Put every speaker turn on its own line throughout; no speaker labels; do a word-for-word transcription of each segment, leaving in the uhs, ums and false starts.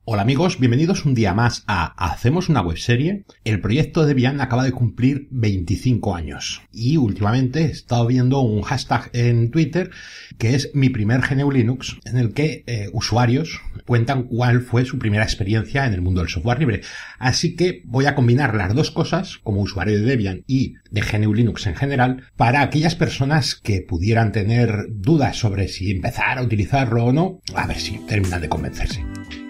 Hola amigos, bienvenidos un día más a Hacemos una webserie. El proyecto Debian acaba de cumplir veinticinco años y últimamente he estado viendo un hashtag en Twitter que es mi primer G N U Linux, en el que eh, usuarios cuentan cuál fue su primera experiencia en el mundo del software libre. Así que voy a combinar las dos cosas, como usuario de Debian y de G N U Linux en general, para aquellas personas que pudieran tener dudas sobre si empezar a utilizarlo o no, a ver si terminan de convencerse.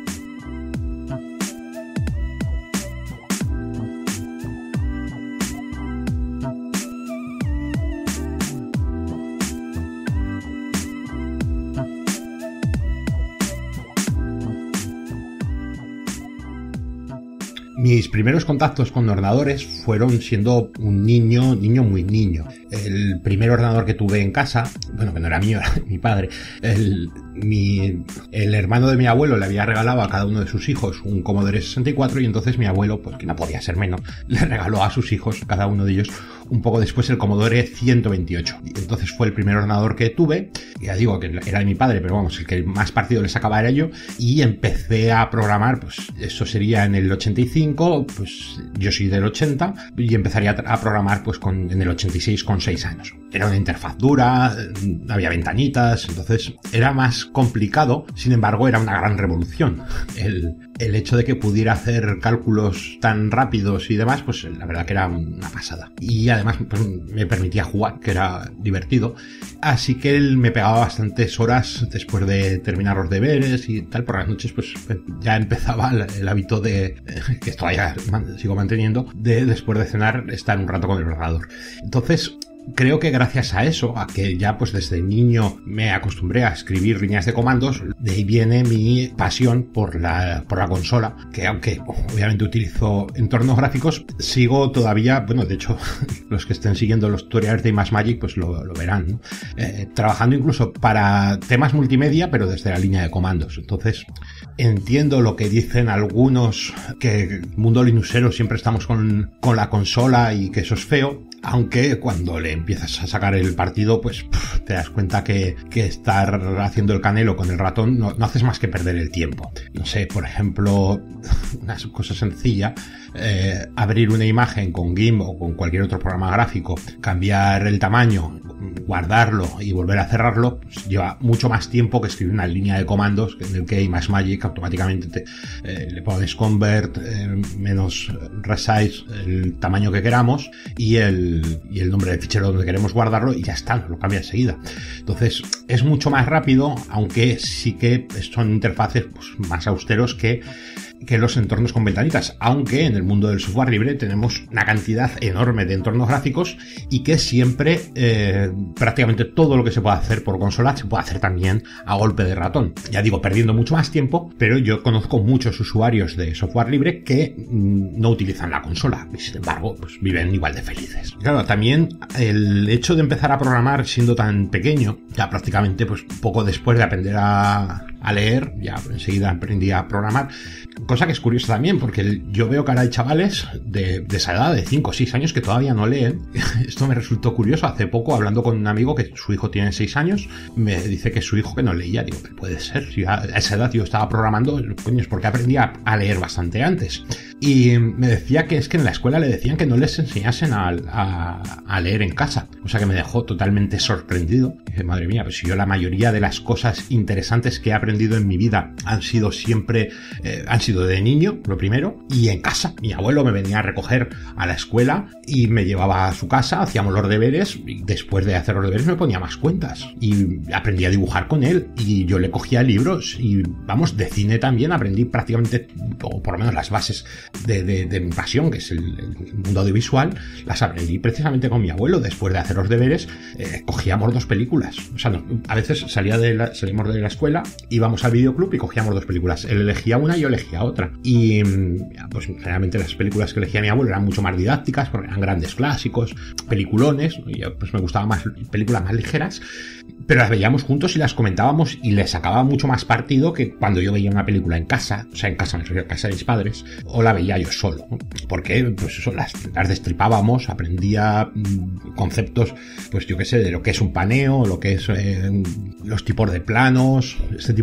Mis primeros contactos con ordenadores fueron siendo un niño, niño muy niño. El primer ordenador que tuve en casa, bueno, que no era mío, era mi padre, el, mi, el hermano de mi abuelo le había regalado a cada uno de sus hijos un Commodore sesenta y cuatro y entonces mi abuelo, pues que no podía ser menos, le regaló a sus hijos, cada uno de ellos, un poco después el Commodore ciento veintiocho. Y entonces fue el primer ordenador que tuve, ya digo que era de mi padre, pero vamos, el que más partido le sacaba era yo, y empecé a programar, pues eso sería en el ochenta y cinco, pues yo soy del ochenta, y empezaría a programar pues con, en el ochenta y seis con seis años. Era una interfaz dura, había ventanitas, entonces era más complicado, sin embargo era una gran revolución. El, el hecho de que pudiera hacer cálculos tan rápidos y demás, pues la verdad que era una pasada. Y además pues, me permitía jugar, que era divertido. Así que él me pegaba bastantes horas después de terminar los deberes y tal. Por las noches pues ya empezaba el, el hábito de, que todavía sigo manteniendo, de después de cenar estar un rato con el ordenador. Entonces creo que gracias a eso, a que ya pues desde niño me acostumbré a escribir líneas de comandos, de ahí viene mi pasión por la, por la consola, que aunque obviamente utilizo entornos gráficos, sigo todavía, bueno, de hecho, los que estén siguiendo los tutoriales de ImageMagick pues lo, lo verán, ¿no? Eh, trabajando incluso para temas multimedia, pero desde la línea de comandos. Entonces, entiendo lo que dicen algunos, que el mundo linuxero siempre estamos con, con la consola y que eso es feo, aunque cuando le empiezas a sacar el partido, pues pff, te das cuenta que, que estar haciendo el canelo con el ratón no, no haces más que perder el tiempo. No sé, por ejemplo, una cosa sencilla, eh, abrir una imagen con GIMP o con cualquier otro programa gráfico, cambiar el tamaño, guardarlo y volver a cerrarlo, pues lleva mucho más tiempo que escribir una línea de comandos en el que ImageMagick automáticamente te, eh, le pones convert eh, menos resize el tamaño que queramos y el y el nombre del fichero donde queremos guardarlo y ya está, lo cambia enseguida. Entonces es mucho más rápido, aunque sí que son interfaces pues, más austeros que que los entornos con ventanitas, aunque en el mundo del software libre tenemos una cantidad enorme de entornos gráficos y que siempre eh, prácticamente todo lo que se puede hacer por consola se puede hacer también a golpe de ratón. Ya digo, perdiendo mucho más tiempo, pero yo conozco muchos usuarios de software libre que mmm, no utilizan la consola y sin embargo pues viven igual de felices. Claro, también el hecho de empezar a programar siendo tan pequeño, ya prácticamente pues poco después de aprender a a leer, ya enseguida aprendí a programar, cosa que es curiosa también, porque yo veo que ahora hay chavales de, de esa edad, de cinco o seis años, que todavía no leen. Esto me resultó curioso. Hace poco, hablando con un amigo que su hijo tiene seis años, me dice que su hijo que no leía. Digo, ¿qué puede ser? Si a esa edad yo estaba programando, coño, es porque aprendí a, a leer bastante antes. Y me decía que es que en la escuela le decían que no les enseñasen a, a, a leer en casa, cosa que me dejó totalmente sorprendido. Y dije, madre mía, pues si yo la mayoría de las cosas interesantes que he aprendido en mi vida han sido siempre, eh, han sido de niño, lo primero, y en casa. Mi abuelo me venía a recoger a la escuela y me llevaba a su casa, hacíamos los deberes, y después de hacer los deberes me ponía más cuentas y aprendí a dibujar con él y yo le cogía libros y vamos, de cine también aprendí prácticamente, o por lo menos las bases De, de, de mi pasión, que es el, el mundo audiovisual, las aprendí precisamente con mi abuelo. Después de hacer los deberes, eh, cogíamos dos películas. O sea, no, a veces salía de la, salimos de la escuela, íbamos al videoclub y cogíamos dos películas. Él elegía una y yo elegía otra. Y pues generalmente las películas que elegía mi abuelo eran mucho más didácticas, porque eran grandes clásicos, peliculones, y yo, pues me gustaban más películas más ligeras, pero las veíamos juntos y las comentábamos y le sacaba mucho más partido que cuando yo veía una película en casa, o sea, en casa, me refiero a casa de mis padres, o la veía yo solo, ¿no? Porque pues eso, las, las destripábamos, aprendía mmm, conceptos, pues yo qué sé, de lo que es un paneo, lo que es eh, los tipos de planos, este tipo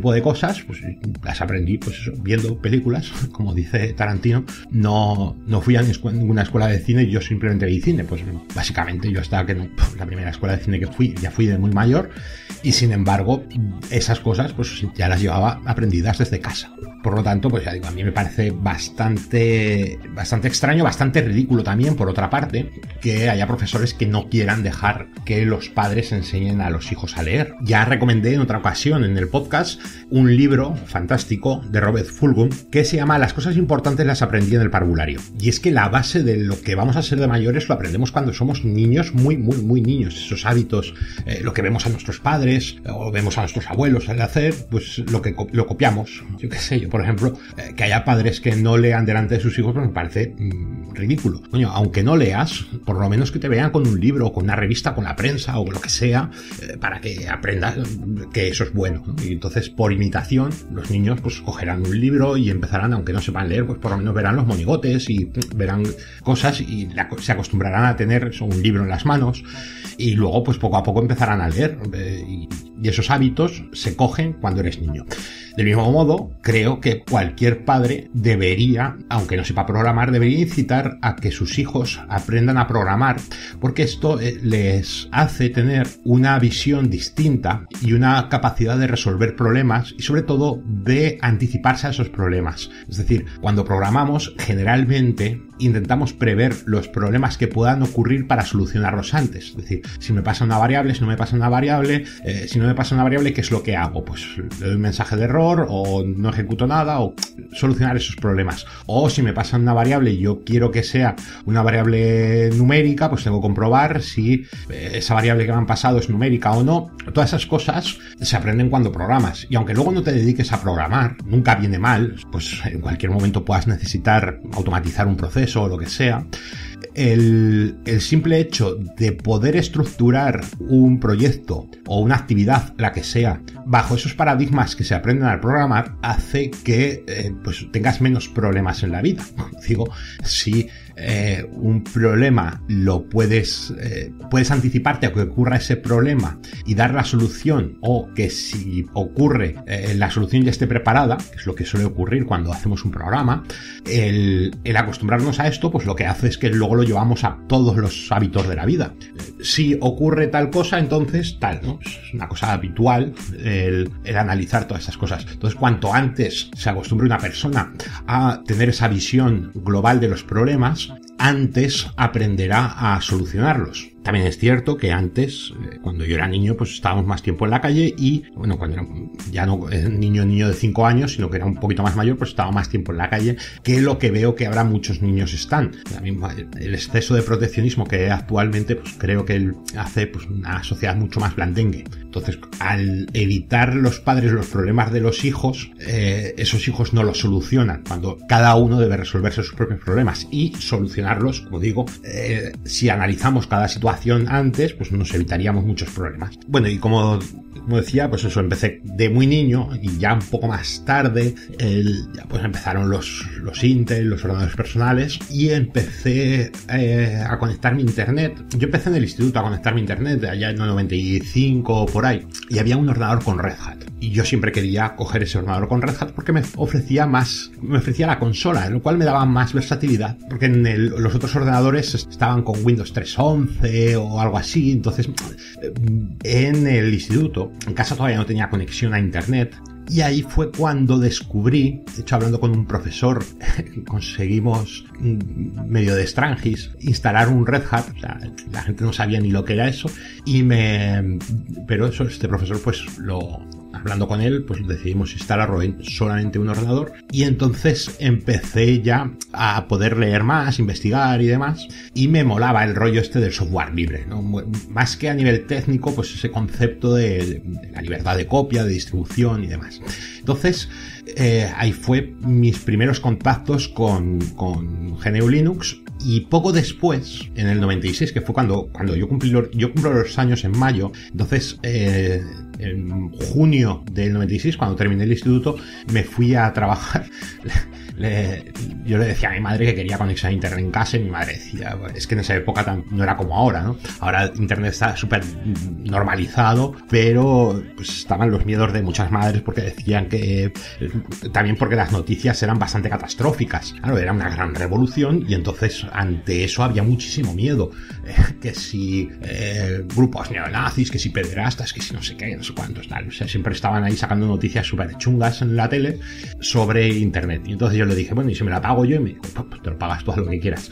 tipo de cosas, pues las aprendí, pues eso, viendo películas, como dice Tarantino. No, no fui a ninguna escuela de cine, yo simplemente vi cine, pues básicamente yo hasta que no, la primera escuela de cine que fui, ya fui de muy mayor, y sin embargo, esas cosas, pues ya las llevaba aprendidas desde casa. Por lo tanto, pues ya digo, a mí me parece bastante, bastante extraño, bastante ridículo también, por otra parte, que haya profesores que no quieran dejar que los padres enseñen a los hijos a leer. Ya recomendé en otra ocasión en el podcast un libro fantástico de Robert Fulghum que se llama Las cosas importantes las aprendí en el parvulario. Y es que la base de lo que vamos a ser de mayores lo aprendemos cuando somos niños, muy, muy, muy niños. Esos hábitos, eh, lo que vemos a nuestros padres o vemos a nuestros abuelos al hacer, pues lo que lo copiamos. Yo qué sé, yo por ejemplo, eh, que haya padres que no lean delante de sus hijos, pues me parece mmm, ridículo. Coño, aunque no leas, por lo menos que te vean con un libro, con una revista, con la prensa o lo que sea, eh, para que aprendas que eso es bueno, ¿no? Y entonces, por imitación, los niños pues cogerán un libro y empezarán, aunque no sepan leer, pues por lo menos verán los monigotes y verán cosas y la, se acostumbrarán a tener eso, un libro en las manos, y luego pues poco a poco empezarán a leer, eh, y, y esos hábitos se cogen cuando eres niño. Del mismo modo, creo que cualquier padre debería, aunque no sepa programar, debería incitar a que sus hijos aprendan a programar, porque esto les hace tener una visión distinta y una capacidad de resolver problemas y sobre todo de anticiparse a esos problemas. Es decir, cuando programamos, generalmente intentamos prever los problemas que puedan ocurrir para solucionarlos antes. Es decir, si me pasa una variable, si no me pasa una variable, eh, si no me pasa una variable, ¿qué es lo que hago? Pues le doy un mensaje de error, o no ejecuto nada, o solucionar esos problemas. O si me pasa una variable y yo quiero que sea una variable numérica, pues tengo que comprobar si esa variable que me han pasado es numérica o no. Todas esas cosas se aprenden cuando programas, y aunque luego no te dediques a programar, nunca viene mal, pues en cualquier momento puedas necesitar automatizar un proceso o lo que sea. El, el simple hecho de poder estructurar un proyecto o una actividad, la que sea, bajo esos paradigmas que se aprenden al programar, hace que eh, pues tengas menos problemas en la vida. Digo, si eh, un problema lo puedes eh, puedes anticiparte a que ocurra ese problema y dar la solución, o que si ocurre eh, la solución ya esté preparada, que es lo que suele ocurrir cuando hacemos un programa, el, el acostumbrarnos a esto, pues lo que hace es que luego lo llevamos a todos los hábitos de la vida. Si ocurre tal cosa, entonces tal, ¿no? Es una cosa habitual el, el analizar todas esas cosas. Entonces, cuanto antes se acostumbre una persona a tener esa visión global de los problemas, antes aprenderá a solucionarlos. También es cierto que antes, cuando yo era niño, pues estábamos más tiempo en la calle y, bueno, cuando era ya no niño niño de cinco años, sino que era un poquito más mayor, pues estaba más tiempo en la calle, que lo que veo que ahora muchos niños están. También el exceso de proteccionismo que hay actualmente, pues creo que hace pues una sociedad mucho más blandengue. Entonces, al evitar los padres los problemas de los hijos, eh, esos hijos no los solucionan, cuando cada uno debe resolverse sus propios problemas y solucionarlos, como digo, eh, si analizamos cada situación antes, pues nos evitaríamos muchos problemas. Bueno, y como, como decía, pues eso, empecé de muy niño, y ya un poco más tarde el, ya pues empezaron los, los Intel, los ordenadores personales, y empecé eh, a conectar mi internet. Yo empecé en el instituto a conectar mi internet allá en el noventa y cinco por ahí, y había un ordenador con Red Hat, y yo siempre quería coger ese ordenador con Red Hat porque me ofrecía más, me ofrecía la consola, lo cual me daba más versatilidad, porque en el, los otros ordenadores estaban con Windows tres punto once o algo así. Entonces, en el instituto, en casa todavía no tenía conexión a internet, y ahí fue cuando descubrí, de hecho hablando con un profesor, conseguimos medio de Strangis instalar un Red Hat. O sea, la gente no sabía ni lo que era eso, y me, pero eso, este profesor pues lo, hablando con él, pues decidimos instalarlo en solamente un ordenador, y entonces empecé ya a poder leer más, investigar y demás, y me molaba el rollo este del software libre, ¿no? Más que a nivel técnico, pues ese concepto de, de la libertad de copia, de distribución y demás. Entonces, eh, ahí fue mis primeros contactos con, con G N U Linux, y poco después, en el noventa y seis, que fue cuando, cuando yo cumplí los, yo cumplo los años en mayo, entonces, eh, en junio del noventa y seis, cuando terminé el instituto, me fui a trabajar. le, yo le decía a mi madre que quería conexión a internet en casa y mi madre decía, es que en esa época tan, no era como ahora, ¿no? Ahora internet está súper normalizado, pero pues estaban los miedos de muchas madres porque decían que, también porque las noticias eran bastante catastróficas. Claro, era una gran revolución y entonces ante eso había muchísimo miedo. Eh, que si eh, grupos neonazis, que si pederastas, que si no sé qué, no sé cuántos, tal. O sea, siempre estaban ahí sacando noticias súper chungas en la tele sobre internet. Y entonces yo le dije, bueno, y si me la pago yo, y me dijo, pues te lo pagas tú a lo que quieras.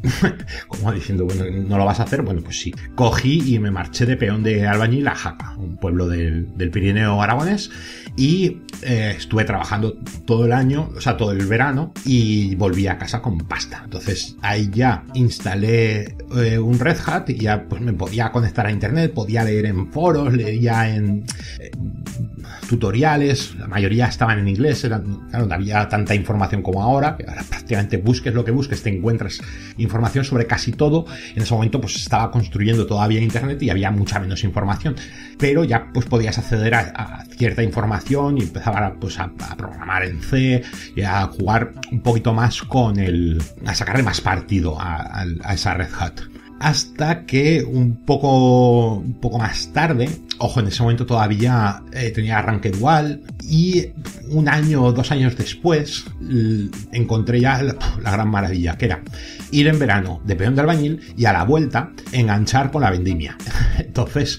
Como diciendo, bueno, ¿no lo vas a hacer? Bueno, pues sí. Cogí y me marché de peón de albañil a Jaca, un pueblo del, del Pirineo aragonés, y eh, estuve trabajando todo el año, o sea, todo el verano, y volví a casa con pasta. Entonces ahí ya instalé eh, un Red Hat y ya pues me podía conectar a internet, podía leer en foros, leía en eh, tutoriales, la mayoría estaban en inglés, eran, claro, no había tanta información como ahora, ahora prácticamente busques lo que busques, te encuentras información sobre casi todo. En ese momento pues estaba construyendo todavía internet y había mucha menos información, pero ya pues podías acceder a, a cierta información y empezaba pues a, a programar en C y a jugar un poquito más con el, a sacarle más partido a, a, a esa Red Hat. Hasta que un poco, un poco más tarde, ojo, en ese momento todavía eh, tenía arranque dual, y un año o dos años después encontré ya la, la gran maravilla, que era ir en verano de peón de albañil y a la vuelta enganchar con la vendimia. Entonces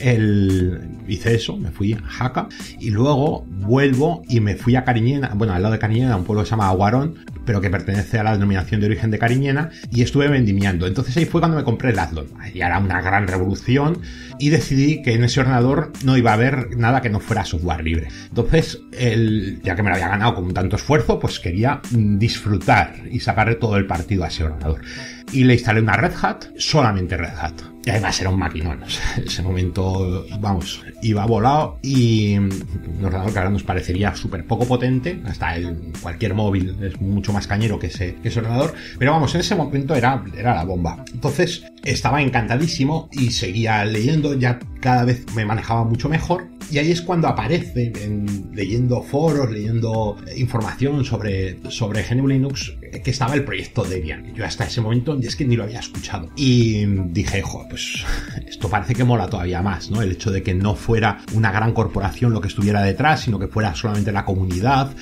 el, hice eso, me fui a Jaca y luego vuelvo y me fui a Cariñena, bueno, al lado de Cariñena, un pueblo que se llama Aguarón, pero que pertenece a la denominación de origen de Cariñena, y estuve vendimiando. Entonces ahí fue cuando me compré el Athlon. Ya era una gran revolución y decidí que en ese ordenador no iba a haber nada que no fuera software libre. Entonces, el, ya que me lo había ganado con tanto esfuerzo, pues quería disfrutar y sacarle todo el partido a ese ordenador. Y le instalé una Red Hat, solamente Red Hat. Y además era un maquinón. O sea, en ese momento, vamos, iba volado, y un ordenador que ahora nos parecería súper poco potente. Hasta el, cualquier móvil es mucho más cañero que ese, que ese ordenador. Pero vamos, en ese momento era, era la bomba. Entonces estaba encantadísimo y seguía leyendo. Ya cada vez me manejaba mucho mejor. Y ahí es cuando aparece, en, leyendo foros, leyendo información sobre, sobre G N U Linux, que estaba el proyecto Debian. Yo hasta ese momento es que ni lo había escuchado. Y dije, jo, pues esto parece que mola todavía más, ¿no? El hecho de que no fuera una gran corporación lo que estuviera detrás, sino que fuera solamente la comunidad.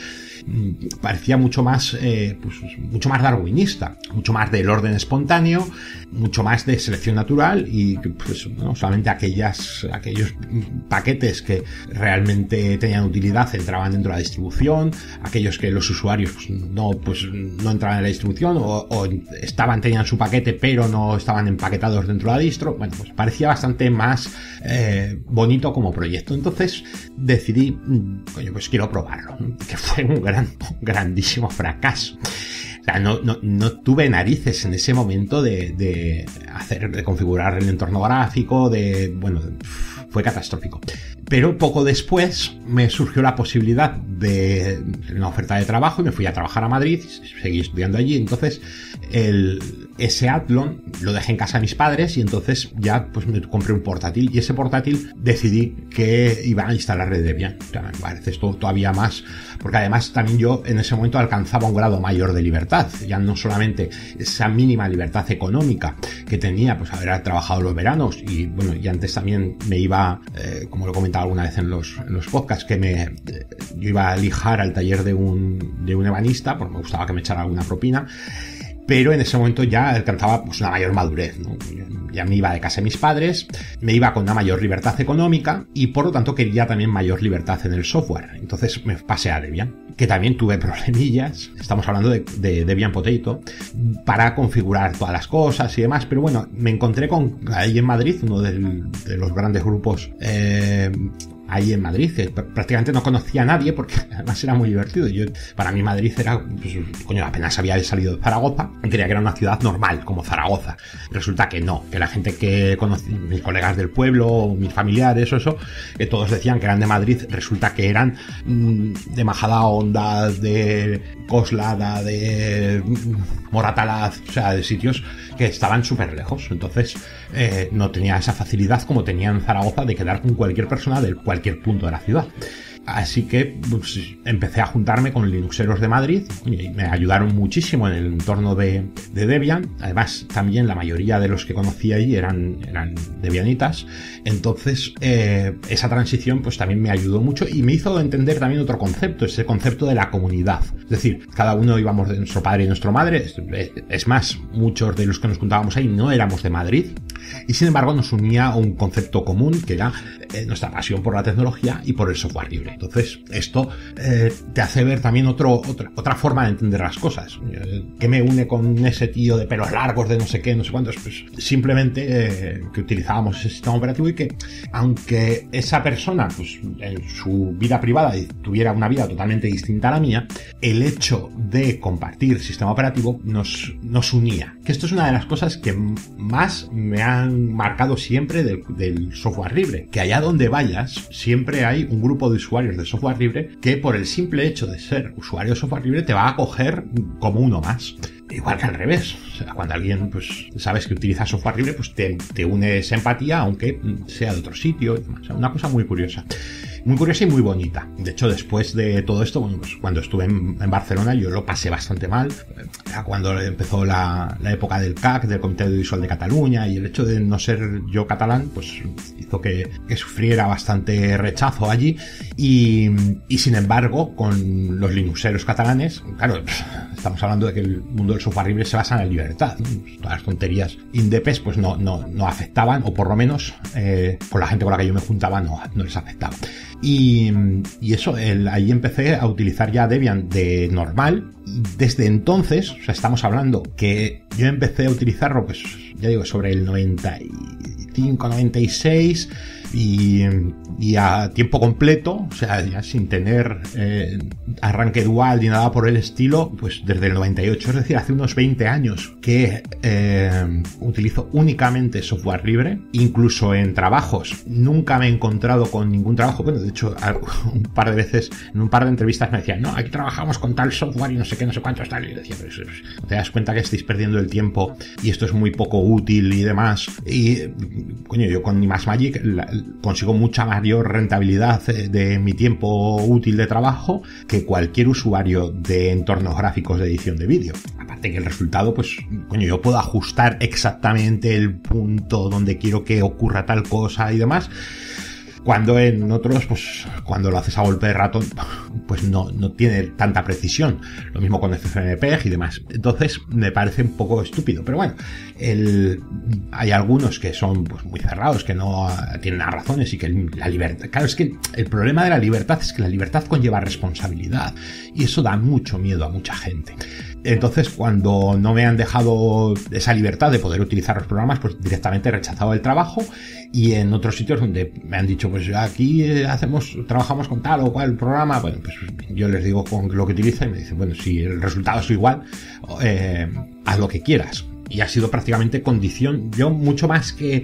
Parecía mucho más eh, pues mucho más darwinista, mucho más del orden espontáneo, mucho más de selección natural, y pues no solamente aquellas aquellos paquetes que realmente tenían utilidad entraban dentro de la distribución, aquellos que los usuarios pues, no pues no entraban en la distribución o, o estaban tenían su paquete pero no estaban empaquetados dentro de la distro. Bueno, pues parecía bastante más eh, bonito como proyecto. Entonces decidí, coño, pues quiero probarlo, que fue un gran grandísimo fracaso. O sea, no, no, no tuve narices en ese momento de, de hacer, de configurar el entorno gráfico, de, bueno, fue catastrófico. Pero poco después me surgió la posibilidad de una oferta de trabajo y me fui a trabajar a Madrid, seguí estudiando allí. Entonces el, ese Athlon lo dejé en casa de mis padres y entonces ya pues me compré un portátil, y ese portátil decidí que iba a instalar Red Debian. O sea, me parece esto todavía más, porque además también yo en ese momento alcanzaba un grado mayor de libertad, ya no solamente esa mínima libertad económica que tenía pues haber trabajado los veranos, y bueno, y antes también me iba, eh, como lo he comentado alguna vez en los, en los podcasts, que me eh, yo iba a lijar al taller de un, de un ebanista, porque me gustaba que me echara alguna propina. Pero en ese momento ya alcanzaba pues una mayor madurez, ¿no? Ya me iba de casa de mis padres, me iba con una mayor libertad económica y por lo tanto quería también mayor libertad en el software. Entonces me pasé a Debian, que también tuve problemillas. Estamos hablando de, de Debian Potato, para configurar todas las cosas y demás. Pero bueno, me encontré con ahí en Madrid, uno del, de los grandes grupos eh, ahí en Madrid, que prácticamente no conocía a nadie porque además era muy divertido. Yo, para mí Madrid era, pues, coño, apenas había salido de Zaragoza y creía que era una ciudad normal como Zaragoza. Resulta que no, que la gente que conocí, mis colegas del pueblo, mis familiares o eso, que todos decían que eran de Madrid, resulta que eran mmm, de Majadahonda, de Coslada, de Moratalaz, o sea, de sitios que estaban súper lejos. Entonces eh, no tenía esa facilidad como tenía en Zaragoza de quedar con cualquier persona de cualquier punto de la ciudad. Así que pues, empecé a juntarme con linuxeros de Madrid y me ayudaron muchísimo en el entorno de, de Debian. Además, también la mayoría de los que conocí allí eran, eran debianitas. Entonces, eh, esa transición pues también me ayudó mucho y me hizo entender también otro concepto, ese concepto de la comunidad. Es decir, cada uno íbamos de nuestro padre y nuestra madre. Es más, muchos de los que nos juntábamos ahí no éramos de Madrid. Y sin embargo nos unía un concepto común que era eh, nuestra pasión por la tecnología y por el software libre. Entonces esto eh, te hace ver también otro, otra, otra forma de entender las cosas. Eh, ¿Qué me une con ese tío de pelos largos, de no sé qué, no sé cuántos? Pues simplemente eh, que utilizábamos ese sistema operativo y que aunque esa persona pues en su vida privada tuviera una vida totalmente distinta a la mía, el hecho de compartir sistema operativo nos, nos unía. Que esto es una de las cosas que más me han marcado siempre del, del software libre, que allá donde vayas siempre hay un grupo de usuarios de software libre que por el simple hecho de ser usuario de software libre te va a acoger como uno más. Igual que al revés, o sea, cuando alguien pues sabes que utiliza software libre, pues te, te une esa empatía aunque sea de otro sitio, o sea, una cosa muy curiosa. Muy curiosa y muy bonita. De hecho, después de todo esto, bueno, pues cuando estuve en, en Barcelona yo lo pasé bastante mal. Era cuando empezó la, la época del C A C, del Comité Audiovisual de Cataluña, y el hecho de no ser yo catalán, pues hizo que, que sufriera bastante rechazo allí. Y, y sin embargo, con los linuxeros catalanes, claro, estamos hablando de que el mundo del software libre se basa en la libertad, ¿no? Todas las tonterías indepes pues no, no, no afectaban, o por lo menos eh, con la gente con la que yo me juntaba no, no les afectaba. Y, y eso, el, ahí empecé a utilizar ya Debian de normal. Desde entonces, o sea, estamos hablando que yo empecé a utilizarlo, pues ya digo, sobre el noventa y cinco, noventa y seis y, y a tiempo completo, o sea, ya sin tener eh, arranque dual ni nada por el estilo, pues desde el noventa y ocho, es decir, hace unos veinte años que eh, utilizo únicamente software libre, incluso en trabajos. Nunca me he encontrado con ningún trabajo, bueno, de hecho, un par de veces, en un par de entrevistas me decían, no, aquí trabajamos con tal software y no sé qué, no sé cuánto tal, y decía, pero eso, te das cuenta que estáis perdiendo el tiempo y esto es muy poco útil y demás. Y, coño, yo con ImageMagick la, consigo mucha mayor rentabilidad de mi tiempo útil de trabajo que cualquier usuario de entornos gráficos de edición de vídeo. Aparte que el resultado, pues, coño, yo puedo ajustar exactamente el punto donde quiero que ocurra tal cosa y demás. Cuando en otros, pues, cuando lo haces a golpe de ratón, pues no, no tiene tanta precisión. Lo mismo con F F M P E G y demás. Entonces, me parece un poco estúpido. Pero bueno, el, hay algunos que son pues muy cerrados, que no tienen razones y que la libertad... Claro, es que el problema de la libertad es que la libertad conlleva responsabilidad. Y eso da mucho miedo a mucha gente. Entonces, cuando no me han dejado esa libertad de poder utilizar los programas, pues directamente he rechazado el trabajo. Y en otros sitios donde me han dicho, pues aquí hacemos, trabajamos con tal o cual programa, bueno, pues yo les digo con lo que utiliza y me dicen, bueno, si el resultado es igual, eh, haz lo que quieras. Y ha sido prácticamente condición, yo mucho más que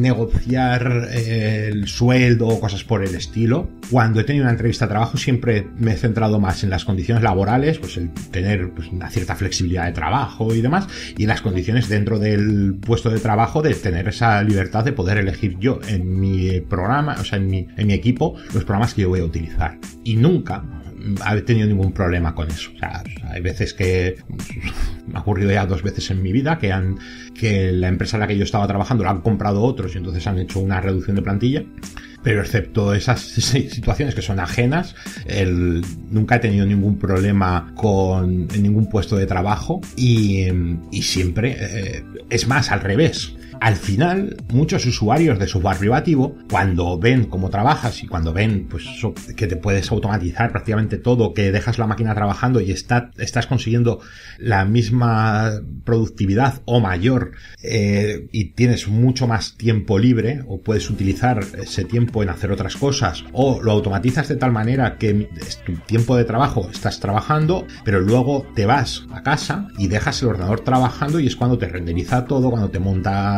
negociar eh, el sueldo o cosas por el estilo. Cuando he tenido una entrevista de trabajo siempre me he centrado más en las condiciones laborales, pues el tener pues, una cierta flexibilidad de trabajo y demás, y en las condiciones dentro del puesto de trabajo de tener esa libertad de poder elegir yo en mi programa, o sea, en mi, en mi equipo, los programas que yo voy a utilizar. Y nunca he tenido ningún problema con eso. O sea, hay veces que me ha ocurrido ya dos veces en mi vida que han que la empresa en la que yo estaba trabajando la han comprado otros y entonces han hecho una reducción de plantilla. Pero excepto esas situaciones que son ajenas, el, nunca he tenido ningún problema con en ningún puesto de trabajo y, y siempre, eh, es más, al revés. Al final, muchos usuarios de software privativo, cuando ven cómo trabajas y cuando ven pues eso, que te puedes automatizar prácticamente todo, que dejas la máquina trabajando y está, estás consiguiendo la misma productividad o mayor eh, y tienes mucho más tiempo libre o puedes utilizar ese tiempo en hacer otras cosas o lo automatizas de tal manera que es tu tiempo de trabajo, estás trabajando, pero luego te vas a casa y dejas el ordenador trabajando y es cuando te renderiza todo, cuando te monta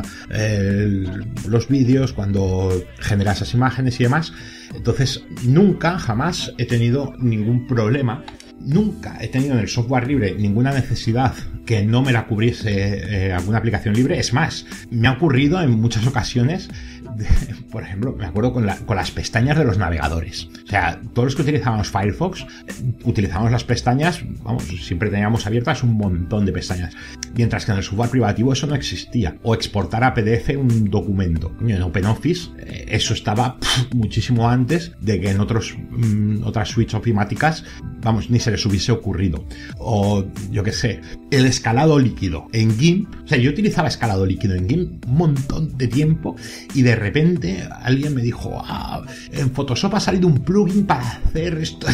El, los vídeos, cuando genera esas imágenes y demás. Entonces nunca, jamás he tenido ningún problema, nunca he tenido en el software libre ninguna necesidad que no me la cubriese eh, alguna aplicación libre. Es más, me ha ocurrido en muchas ocasiones de, por ejemplo, me acuerdo con, la, con las pestañas de los navegadores. O sea, todos los que utilizábamos Firefox, utilizábamos las pestañas, vamos, siempre teníamos abiertas un montón de pestañas. Mientras que en el software privativo eso no existía. O exportar a P D F un documento. En OpenOffice eh, eso estaba pff, muchísimo antes de que en otros mmm, otras suites ofimáticas, vamos, ni se les hubiese ocurrido. O, yo qué sé, el escalado líquido en GIMP. O sea, yo utilizaba escalado líquido en GIMP un montón de tiempo y de repente alguien me dijo, ah, en Photoshop ha salido un plugin para hacer esto.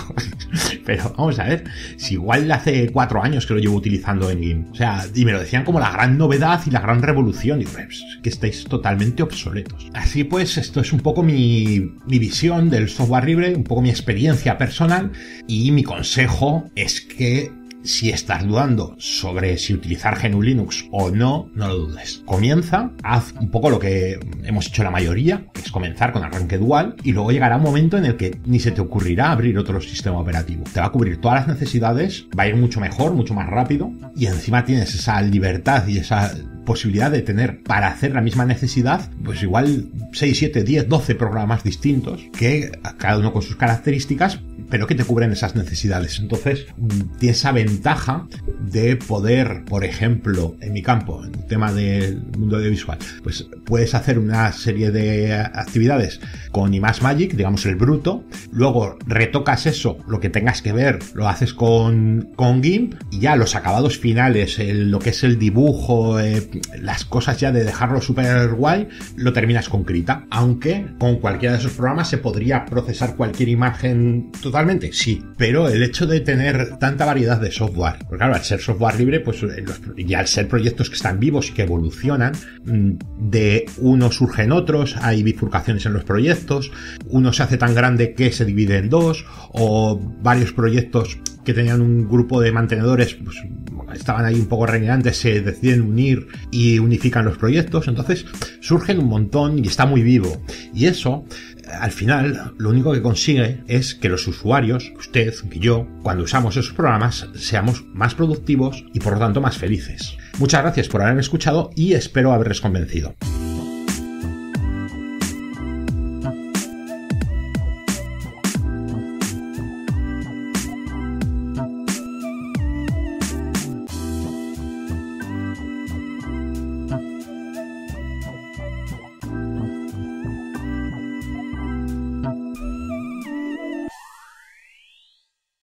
Pero vamos a ver, si igual hace cuatro años que lo llevo utilizando en GIMP. O sea, y me lo decían como la gran novedad y la gran revolución. Y pues, que estáis totalmente obsoletos. Así pues, esto es un poco mi, mi visión del software libre, un poco mi experiencia personal, y mi consejo es que si estás dudando sobre si utilizar G N U Linux o no, no lo dudes. Comienza, haz un poco lo que hemos hecho la mayoría, que es comenzar con arranque dual, y luego llegará un momento en el que ni se te ocurrirá abrir otro sistema operativo. Te va a cubrir todas las necesidades, va a ir mucho mejor, mucho más rápido, y encima tienes esa libertad y esa posibilidad de tener para hacer la misma necesidad, pues igual seis, siete, diez, doce programas distintos, que cada uno con sus características, pero que te cubren esas necesidades. Entonces, tienes esa ventaja de poder, por ejemplo, en mi campo, en el tema del mundo audiovisual, pues puedes hacer una serie de actividades con ImageMagick, digamos el bruto, luego retocas eso, lo que tengas que ver, lo haces con, con GIMP, y ya los acabados finales, el, lo que es el dibujo, eh, las cosas ya de dejarlo súper guay, lo terminas con Krita. Aunque con cualquiera de esos programas se podría procesar cualquier imagen totalmente, sí, pero el hecho de tener tanta variedad de software, porque claro, al ser software libre, pues los, y al ser proyectos que están vivos y que evolucionan, de unos surgen otros, hay bifurcaciones en los proyectos, uno se hace tan grande que se divide en dos, o varios proyectos que tenían un grupo de mantenedores, pues estaban ahí un poco renegantes, se deciden unir y unifican los proyectos. Entonces surgen un montón y está muy vivo, y eso al final lo único que consigue es que los usuarios, usted, que yo, cuando usamos esos programas, seamos más productivos y por lo tanto más felices. Muchas gracias por haberme escuchado y espero haberles convencido.